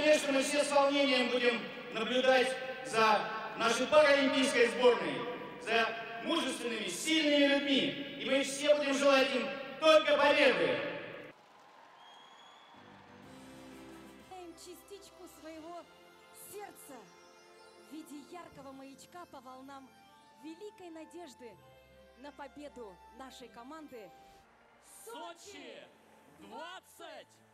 конечно, мы все с волнением будем наблюдать за нашей паралимпийской сборной, за мужественными, сильными людьми. И мы все будем желать им только победы. Частичку своего сердца в виде яркого маячка по волнам великой надежды на победу нашей команды. Сочи 20!